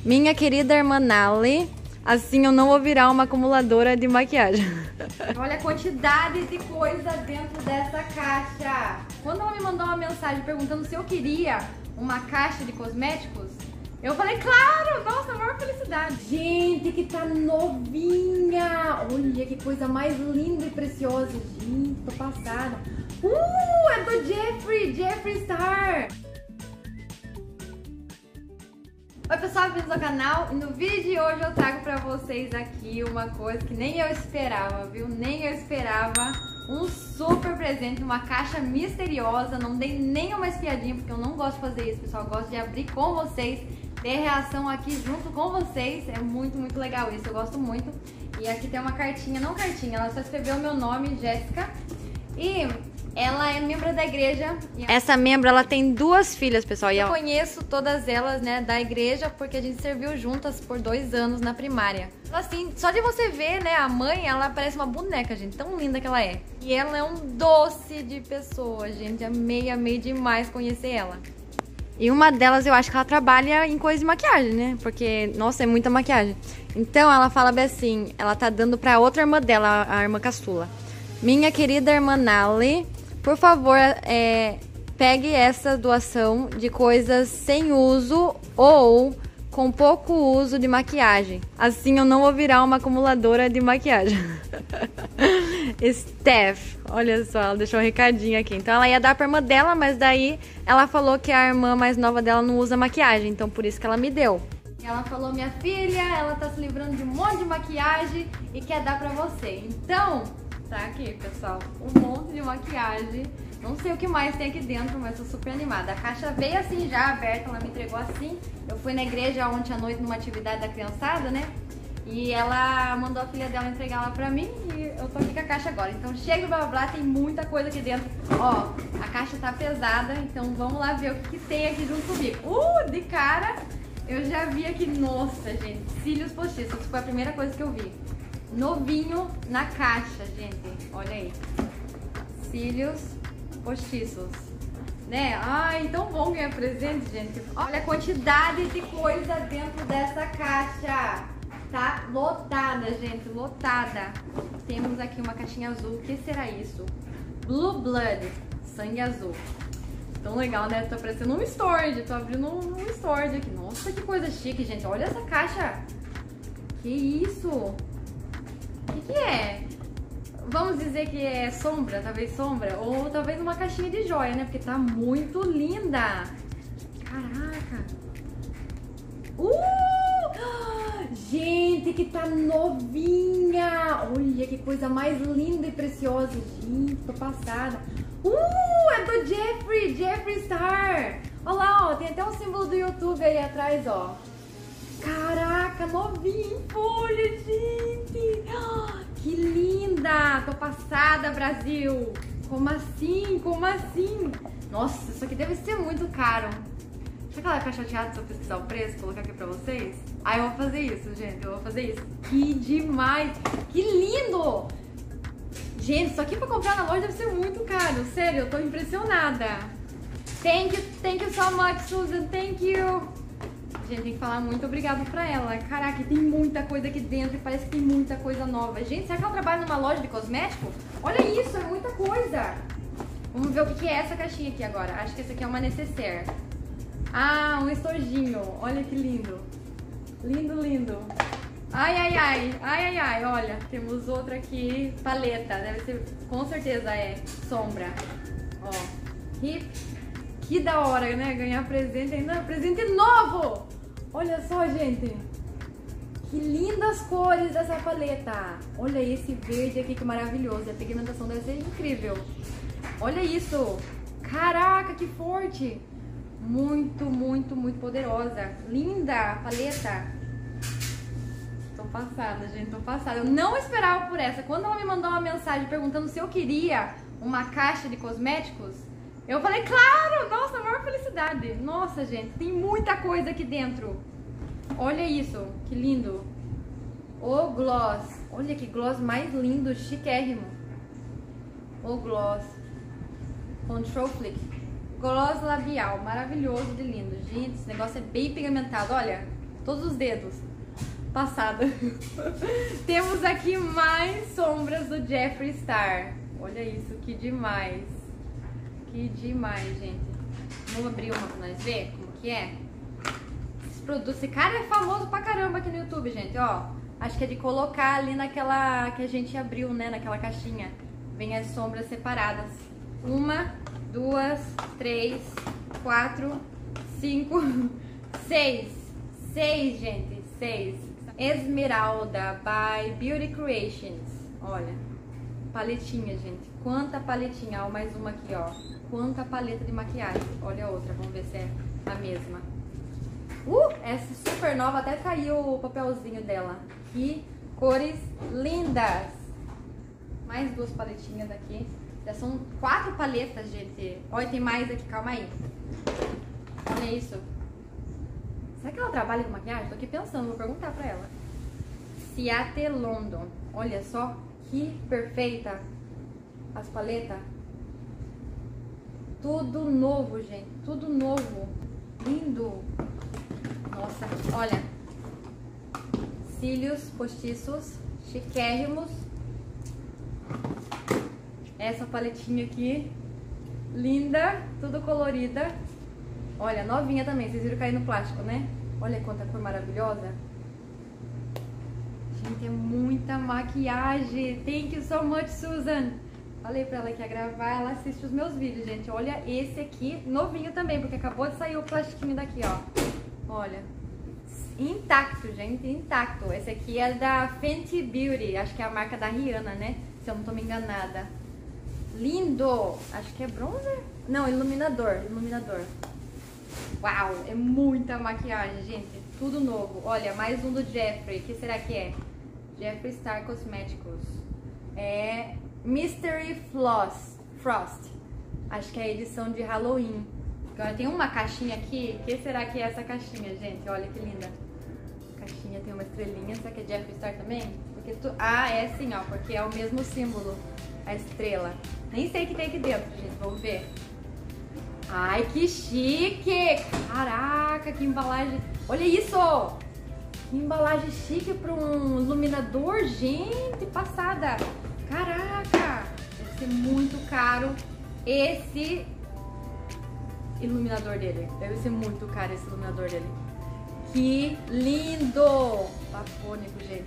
Minha querida irmã Nali, assim eu não vou virar uma acumuladora de maquiagem. Olha a quantidade de coisa dentro dessa caixa. Quando ela me mandou uma mensagem perguntando se eu queria uma caixa de cosméticos, eu falei, claro! Nossa, a maior felicidade. Gente, que tá novinha! Olha que coisa mais linda e preciosa. Gente, tô passada. É do Jeffree Star. Oi pessoal, bem-vindos ao canal, e no vídeo de hoje eu trago pra vocês aqui uma coisa que nem eu esperava, viu? Nem eu esperava, um super presente, uma caixa misteriosa. Não dei nenhuma espiadinha porque eu não gosto de fazer isso, pessoal. Eu gosto de abrir com vocês, ter reação aqui junto com vocês. É muito, muito legal isso, eu gosto muito. E aqui tem uma cartinha, não cartinha, ela só escreveu o meu nome, Jéssica. E ela é membro da igreja. Essa membro, ela tem 2 filhas, pessoal. E eu conheço todas elas, né, da igreja, porque a gente serviu juntas por 2 anos na primária. Assim, só de você ver, né, a mãe, ela parece uma boneca, gente. Tão linda que ela é. E ela é um doce de pessoa, gente. Amei demais conhecer ela. E uma delas, eu acho que ela trabalha em coisa de maquiagem, né? Porque, nossa, é muita maquiagem. Então, ela fala bem assim, ela tá dando pra outra irmã dela, a irmã caçula. Minha querida irmã Nali, por favor, pegue essa doação de coisas sem uso ou com pouco uso de maquiagem. Assim eu não vou virar uma acumuladora de maquiagem. Steph, olha só, ela deixou um recadinho aqui. Então ela ia dar pra irmã dela, mas daí ela falou que a irmã mais nova dela não usa maquiagem. Então por isso que ela me deu. Ela falou, minha filha, ela tá se livrando de um monte de maquiagem e quer dar pra você. Então, tá aqui, pessoal, um monte de maquiagem. Não sei o que mais tem aqui dentro, mas tô super animada. A caixa veio assim já aberta, ela me entregou assim. Eu fui na igreja ontem à noite numa atividade da criançada, né? E ela mandou a filha dela entregar lá pra mim e eu tô aqui com a caixa agora. Então chega do blá blá blá, tem muita coisa aqui dentro. Ó, a caixa tá pesada, então vamos lá ver o que tem aqui junto comigo. De cara, eu já vi aqui, nossa, gente, cílios postiços. Foi a primeira coisa que eu vi. Novinho na caixa, gente. Olha aí. Cílios postiços. Né? Ai, tão bom ganhar presente, gente. Olha a quantidade de coisa dentro dessa caixa. Tá lotada, gente. Lotada. Temos aqui uma caixinha azul. O que será isso? Blue Blood. Sangue azul. Tão legal, né? Tô parecendo um storage. Tô abrindo um storage aqui. Nossa, que coisa chique, gente. Olha essa caixa. Que isso? O que é? Vamos dizer que é sombra, talvez sombra, ou talvez uma caixinha de joia, né? Porque tá muito linda. Caraca. Gente, que tá novinha. Olha que coisa mais linda e preciosa. Gente, tô passada. É do Jeffree Star. Olha lá, ó, tem até um símbolo do YouTube aí atrás, ó. Caraca, novinha em folha, gente. Que linda. Tô passada, Brasil. Como assim? Como assim? Nossa, isso aqui deve ser muito caro. Será que ela vai ficar chateada se eu pesquisar o preço e colocar aqui pra vocês? Eu vou fazer isso, gente. Eu vou fazer isso. Que demais. Que lindo. Gente, isso aqui pra comprar na loja deve ser muito caro. Sério, eu tô impressionada. Thank you so much, Susan. Thank you. Gente, tem que falar muito obrigado pra ela. Caraca, tem muita coisa aqui dentro e parece que tem muita coisa nova. Gente, será que ela trabalha numa loja de cosmético? Olha isso, é muita coisa. Vamos ver o que é essa caixinha aqui agora. Acho que essa aqui é uma necessaire. Um estojinho. Olha que lindo. Lindo, lindo. Ai, olha. Temos outra aqui, paleta. Deve ser, com certeza é sombra. Ó, que da hora, né? Ganhar presente ainda. Presente novo! Olha só, gente. Que lindas cores dessa paleta. Olha esse verde aqui, que maravilhoso. A pigmentação deve ser incrível. Olha isso. Caraca, que forte. Muito, muito, muito poderosa. Linda paleta. Tô passada, gente. Tô passada. Eu não esperava por essa. Quando ela me mandou uma mensagem perguntando se eu queria uma caixa de cosméticos, eu falei, claro! Nossa, a maior felicidade. Nossa, gente, tem muita coisa aqui dentro. Olha isso, que lindo. O gloss. Olha que gloss mais lindo, chiquérrimo. O gloss. Control Flick. Gloss labial, maravilhoso de lindo. Gente, esse negócio é bem pigmentado, olha. todos os dedos. Passada. Temos aqui mais sombras do Jeffree Star. Olha isso, que demais. Que demais, gente. Vamos abrir uma pra nós ver como que é. Esse cara é famoso pra caramba aqui no YouTube, gente, ó. Acho que é de colocar ali naquela que a gente abriu, né, naquela caixinha. Vem as sombras separadas. 1, 2, 3, 4, 5, 6. 6, gente, 6. Esmeralda by Beauty Creations. Olha, paletinha, gente. Quanta paletinha. Ó, mais uma aqui, ó. Quanta paleta de maquiagem. Olha a outra, vamos ver se é a mesma. Essa super nova, até caiu o papelzinho dela. Que cores lindas. Mais 2 paletinhas aqui. Já são 4 paletas, gente. Olha, tem mais aqui, calma aí. Olha isso. Será que ela trabalha com maquiagem? Tô aqui pensando, vou perguntar pra ela. Ciate London. Olha só que perfeita as paletas. Tudo novo, gente. Tudo novo. Lindo. Nossa, olha. Cílios postiços, chiquérrimos. Essa paletinha aqui, linda, tudo colorida. Olha, novinha também, vocês viram cair no plástico, né? Olha quanta cor maravilhosa. Gente, é muita maquiagem. Thank you so much, Susan. Falei pra ela que ia gravar, ela assiste os meus vídeos, gente. Olha esse aqui, novinho também, porque acabou de sair o plastiquinho daqui, ó. Olha, intacto, gente, intacto. Esse aqui é da Fenty Beauty, acho que é a marca da Rihanna, né? Se eu não tô me enganada. Lindo! Acho que é bronzer? Não, iluminador, iluminador. Uau, é muita maquiagem, gente. Tudo novo. Olha, mais um do Jeffree. O que será que é? Jeffree Star Cosméticos. É Mystery Frost. Acho que é a edição de Halloween. Agora tem uma caixinha aqui. O que será que é essa caixinha, gente? Olha que linda. A caixinha tem uma estrelinha. Será que é Jeffree Star também? Porque Ah, é sim, ó. Porque é o mesmo símbolo. A estrela. Nem sei o que tem aqui dentro, gente. Vamos ver. Ai, que chique! Caraca, que embalagem. Olha isso! Que embalagem chique para um iluminador, gente. Passada. Caraca! Deve ser muito caro esse iluminador dele. Deve ser muito caro esse iluminador dele. Que lindo! Bafônico, gente.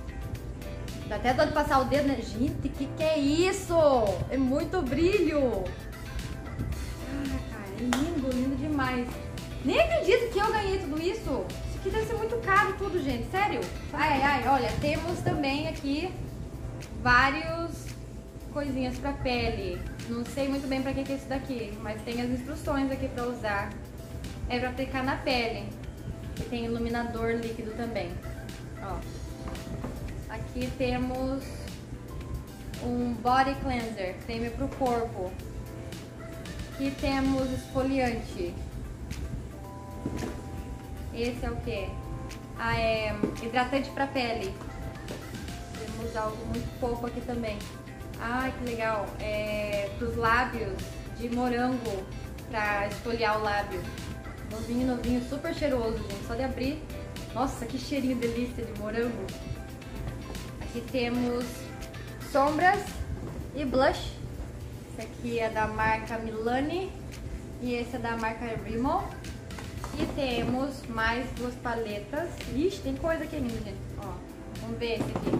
Dá até dó de passar o dedo, né? Gente, que é isso? É muito brilho. Ah, cara, é lindo, lindo demais. Nem acredito que eu ganhei tudo isso. Isso aqui deve ser muito caro tudo, gente. Sério? Ai, olha, temos também aqui vários coisinhas pra pele. Não sei muito bem pra que é isso daqui, mas tem as instruções aqui pra usar. É pra aplicar na pele. E tem iluminador líquido também. Ó. Aqui temos um body cleanser, creme pro corpo. Aqui temos esfoliante. Esse é o que? Ah, é hidratante pra pele. Temos algo muito fofo aqui também. Ah, que legal. É pros lábios de morango, pra esfoliar o lábio. Novinho, novinho, super cheiroso, gente. Só de abrir. Nossa, que cheirinho delícia de morango. Aqui temos sombras e blush. Esse aqui é da marca Milani e esse é da marca Rimmel. E temos mais 2 paletas. Ixi, tem coisa aqui ainda, gente. Ó, vamos ver esse aqui.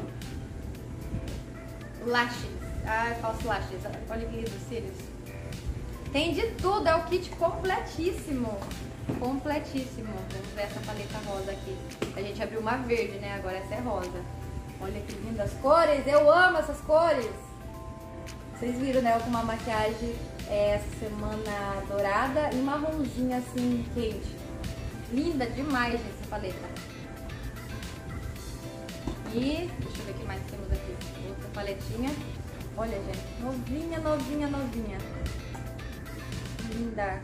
Lashes. Ah, falso lashes. Olha que lindo, cílios. Tem de tudo, é o kit completíssimo. Completíssimo. Vamos ver essa paleta rosa aqui. A gente abriu uma verde, né? Agora essa é rosa. Olha que lindas cores, eu amo essas cores. Vocês viram, né, com uma maquiagem essa semana dourada e marronzinha assim, quente. Linda demais essa paleta. E, deixa eu ver o que mais temos aqui. Outra paletinha. Olha, gente, novinha, novinha, novinha. Linda.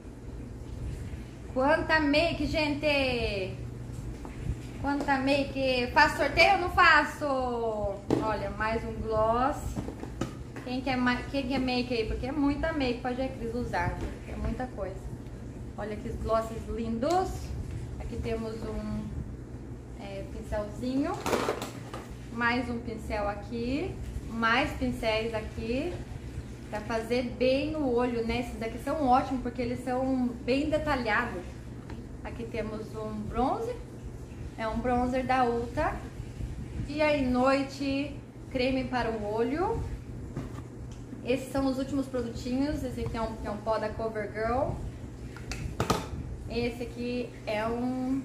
Quanta make, gente! Quanta make! Faço sorteio ou não faço? Olha, mais um gloss. Quem quer make aí? Porque é muita make pra Cris usar, gente. É muita coisa. Olha que glosses lindos. Aqui temos um pincelzinho, mais um pincel aqui, mais pincéis aqui, pra fazer bem no olho, né? Esses daqui são ótimos porque eles são bem detalhados. Aqui temos um bronze, é um bronzer da Ulta. Dia e noite, creme para o olho. Esses são os últimos produtinhos. Esse aqui é um pó da CoverGirl. Esse aqui é um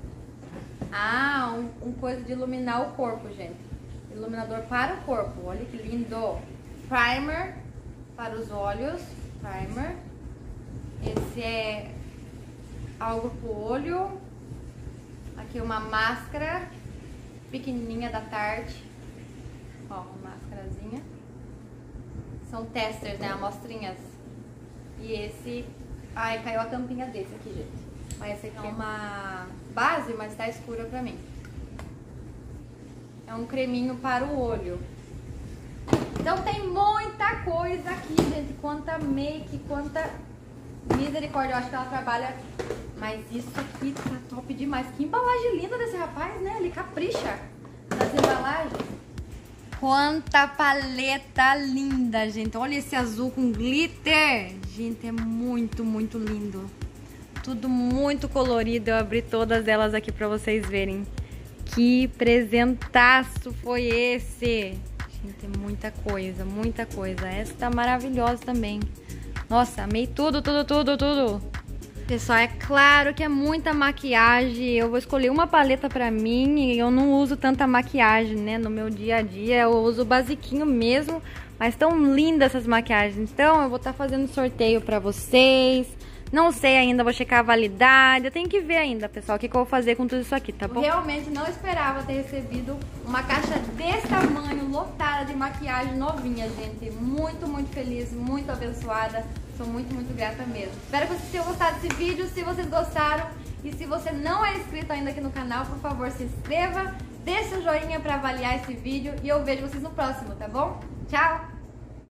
coisa de iluminar o corpo, gente. Iluminador para o corpo, olha que lindo. Primer para os olhos, primer. Esse é algo pro olho. Aqui uma máscara pequenininha da Tarte. Ó, uma máscarazinha. São testers, né, amostrinhas. E esse... Ai, caiu a tampinha desse aqui, gente. Mas esse aqui é uma base, mas tá escura pra mim. É um creminho para o olho. Então tem muita coisa aqui, gente. Quanta make, quanta misericórdia. Eu acho que ela trabalha... Mas isso aqui tá top demais. Que embalagem linda desse rapaz, né? Ele capricha nas embalagens. Quanta paleta linda, gente. Olha esse azul com glitter. Gente, é muito, muito lindo. Tudo muito colorido. Eu abri todas elas aqui pra vocês verem. Que presentaço foi esse? Gente, é muita coisa, muita coisa. Essa tá maravilhosa também. Nossa, amei tudo, tudo, tudo, tudo. Pessoal, é claro que é muita maquiagem. Eu vou escolher uma paleta pra mim e eu não uso tanta maquiagem, né? No meu dia a dia eu uso o basiquinho mesmo. Mas tão lindas essas maquiagens. Então eu vou estar fazendo sorteio pra vocês. Não sei ainda, vou checar a validade. Eu tenho que ver ainda, pessoal, o que eu vou fazer com tudo isso aqui, tá bom? Realmente não esperava ter recebido uma caixa desse tamanho, lotada de maquiagem novinha, gente. Muito, muito feliz, muito abençoada. Sou muito, muito grata mesmo. Espero que vocês tenham gostado desse vídeo. Se vocês gostaram e se você não é inscrito ainda aqui no canal, por favor, se inscreva. Deixe o joinha pra avaliar esse vídeo e eu vejo vocês no próximo, tá bom? Tchau!